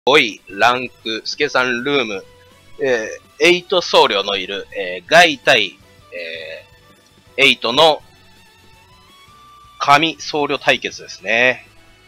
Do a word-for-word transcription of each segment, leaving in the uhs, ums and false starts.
ごいランク、スケさんルーム、えー、エイト僧侶のいる、えー、ガイ対、えー、エイトの神僧侶対決ですね。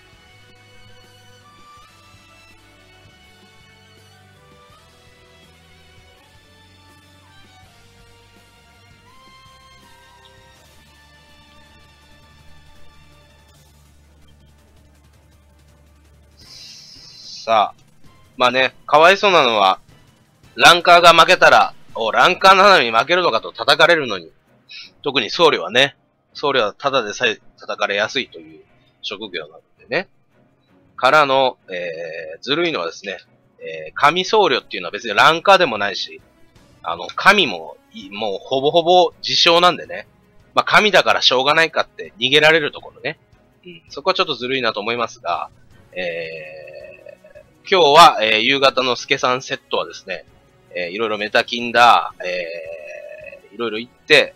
さあ、まあね、かわいそうなのは、ランカーが負けたら、お、ランカーなのに負けるのかと叩かれるのに、特に僧侶はね、僧侶はただでさえ叩かれやすいという職業なのでね。からの、えー、ずるいのはですね、えー、神僧侶っていうのは別にランカーでもないし、あの、神も、もうほぼほぼ自称なんでね。まあ、神だからしょうがないかって逃げられるところね。うん、そこはちょっとずるいなと思いますが、えー、今日は、えー、夕方のスケさんセットはですね、えー、いろいろメタキンだ、えー、いろいろ行って、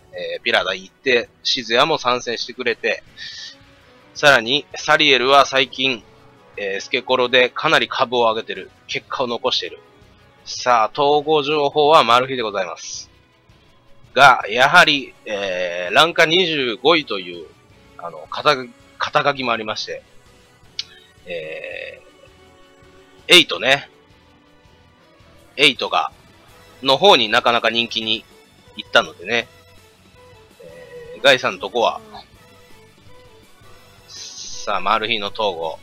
えー、ピラダ行って、シズヤも参戦してくれて、さらに、サリエルは最近、えー、スケコロでかなり株を上げてる。結果を残している。さあ、統合情報はマル秘でございます。が、やはり、えー、ランカにじゅうごいという、あの、肩、肩書きもありまして、えー、エイトね。エイトが、の方になかなか人気に行ったのでね。えー、ガイさんのとこは、さあ、マル秘の統合。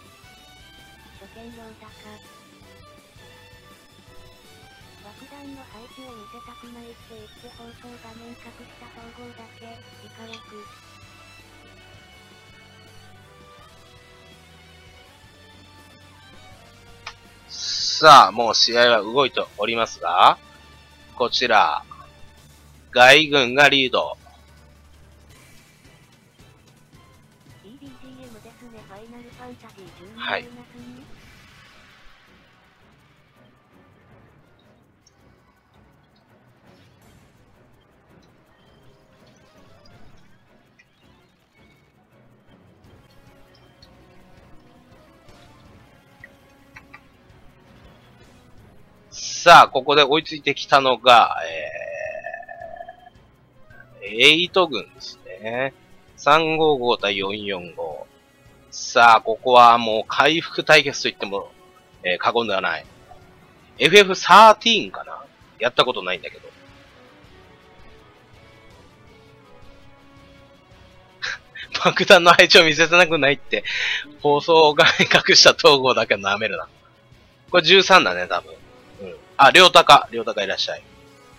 さあ、もう試合は動いておりますが、こちら、外軍がリード。はい。さあ、ここで追いついてきたのが、えー、エイト軍ですね。さんごご対よんよんご。さあ、ここはもう回復対決と言っても、えー、過言ではない。エフエフじゅうさん かな？やったことないんだけど。爆弾の配置を見せたくないって、放送画面隠した統合だけ舐めるな。これじゅうさんだね、多分。うん。あ、両高。両高いらっしゃい。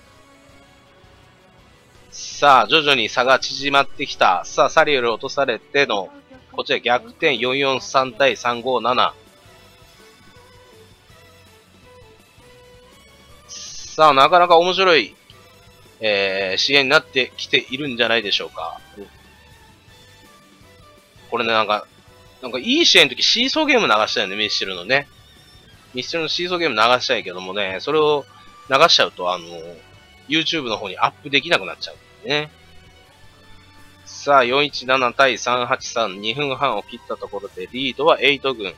さあ、徐々に差が縮まってきた。さあ、サリエル落とされての、こちら逆転よんよんさん対さんごなな。さあ、なかなか面白い、えー、試合になってきているんじゃないでしょうか。うん、これね、なんか、なんかいい試合の時シーソーゲーム流したよね、ミスチルのね。ミスチルのシーソーゲーム流したいけどもね、それを流しちゃうと、あの、YouTube の方にアップできなくなっちゃうんね。さあ、よんいちなな対さんはちさん、にふんはんを切ったところで、リードはエイト軍。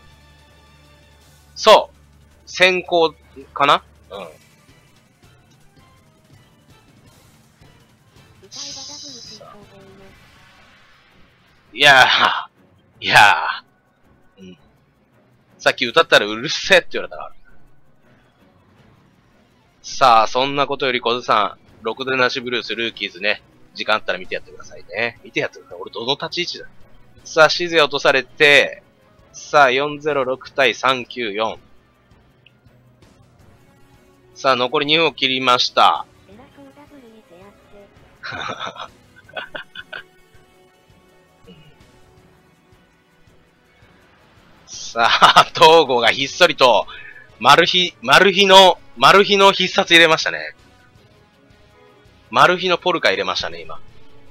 そう。先行かな？うん。いやー、いやー、うん。さっき歌ったらうるせえって言われたから。さあ、そんなことより小津さん、ろくでなしブルースルーキーズね、時間あったら見てやってくださいね。見てやってください。俺どの立ち位置だ。さあ、シズヤ落とされて、さあ、よんぜろろく対さんきゅうよん。さあ、残りにふんを切りました。さあ、東郷がひっそりと、マル秘、マル秘の、マル秘の必殺入れましたね。マル秘のポルカ入れましたね、今。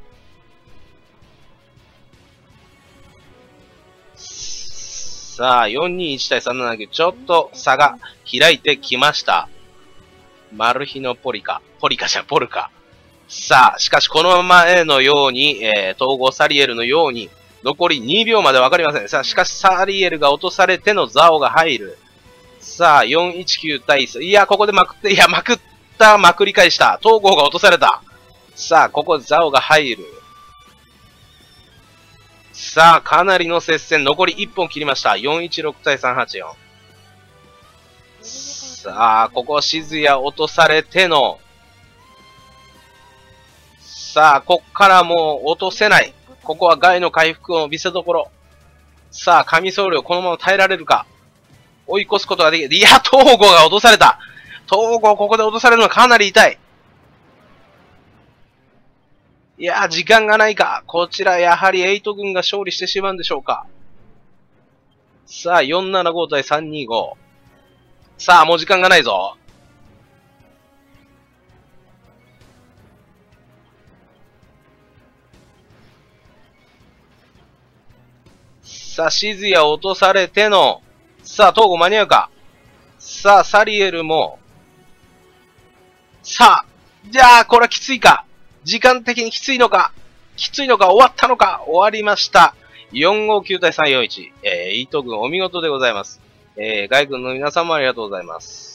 さあ、よんにいち対さんななきゅう、ちょっと差が開いてきました。マル秘のポリカ。ポリカじゃん、ポルカ。さあ、しかしこの前のように、えー、統合サリエルのように、残りにびょうまでわかりません。さあ、しかしサリエルが落とされてのザオが入る。 さあ、よんいちきゅう対、いや、ここでまくって、いや、まくった、まくり返した。東郷が落とされた。さあ、ここ、ザオが入る。さあ、かなりの接戦、残りいっぽん切りました。よんいちろく対さんはちよん。さあ、ここ、静谷落とされての、さあ、こっからもう落とせない。ここは害の回復を見せどころ。さあ、神僧侶このまま耐えられるか。追い越すことができる。いや、東郷が落とされた。東郷ここで落とされるのはかなり痛い。いや、時間がないか。こちら、やはりエイト軍が勝利してしまうんでしょうか。さあ、よんななご対さんにご。さあ、もう時間がないぞ。さあ、静谷落とされての、さあ、東郷間に合うか。さあ、サリエルも、さあ、じゃあ、これはきついか。時間的にきついのか。きついのか、終わったのか。終わりました。よんごきゅう対さんよんいち。えー、イート軍お見事でございます。えー、外軍の皆様ありがとうございます。